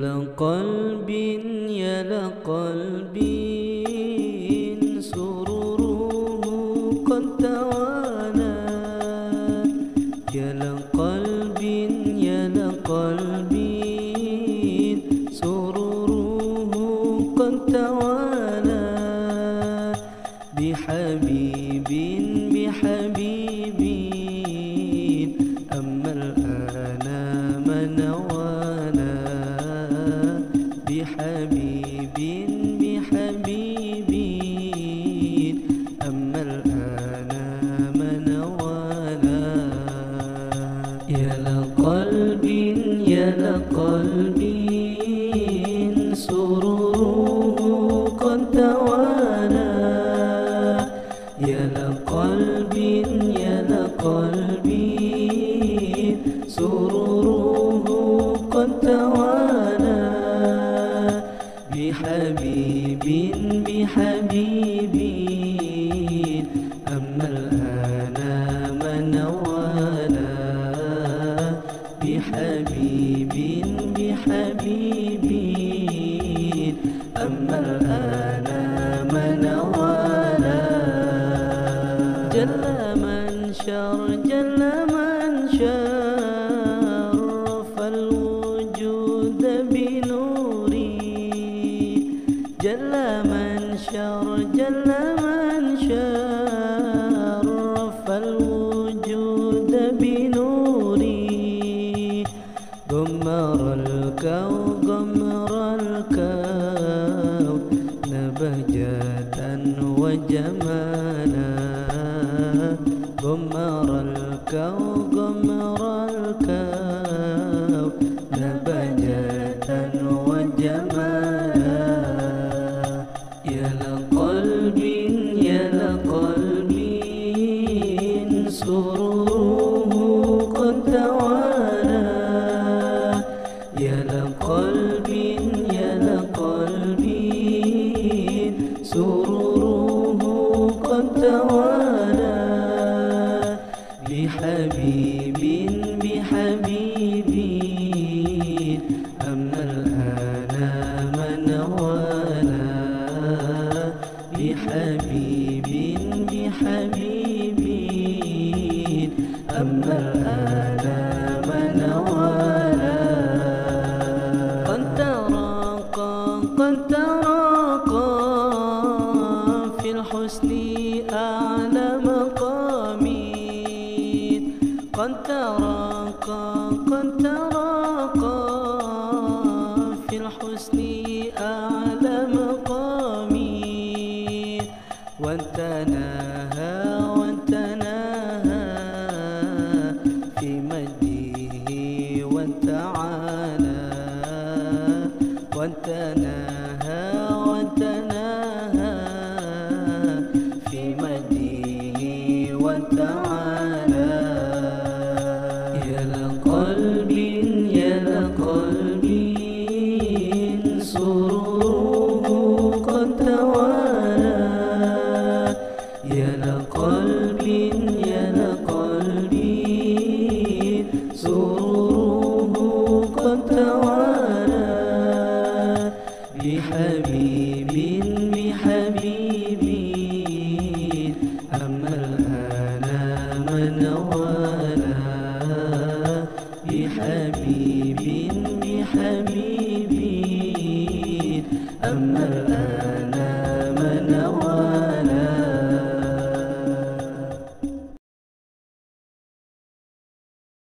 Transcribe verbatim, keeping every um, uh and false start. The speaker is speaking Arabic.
لقلب يا لقلب سروره قد توالى يا لقلب يا لقلب سروره قد توالى بحبيب بحبيب أما الآن من وانا بحبيب بحبيب أما الآن من وانا يا لقلب يا لقلب سروره قد توالى يا لقلب يا لقلب سروره قد توالى بحبيب بحبيب أما الآن من وانا بحبيب بحبيب أما الآن من وانا جل من شر جل من شرف الوجود بنوري جل من شر جل من شرف الوجود بنوري غمر الكون غمر الكون بهجة وجمالا غمر الكون غمر الكون بهجة وجمالا يا لقلب يا لقلب سروره قد توالى يا لقلب يا لقلب سروره قد توالى بحبيب بحبيب أما الآن من وانا بحبيب بحبيب أما الآن من وانا قد تراقى قد تراقى في الحسن أعلى مقامي قد تراقى قد تراقى في الحسن أعلى مقامي وانتناهى وانتناهى في مجده وانتعالى وانتناهى وانتناهى في مجده وانتعالى يا لقلب يا لقلب سروره قد توالى يا لقلب يا لقلب سروره قد توالى بحبيب بحبيب أما الآن من وانا بحبيب بحبيب أما الآن من وانا